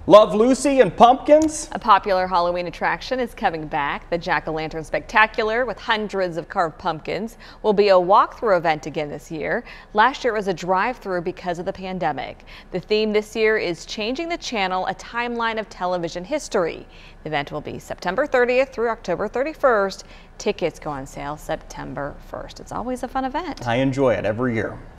Love Lucy and pumpkins? A popular Halloween attraction is coming back. The Jack-o'-lantern Spectacular, with hundreds of carved pumpkins, will be a walkthrough event again this year. Last year it was a drive-through because of the pandemic. The theme this year is Changing the Channel, a timeline of television history. The event will be September 30th through October 31st. Tickets go on sale September 1st. It's always a fun event. I enjoy it every year.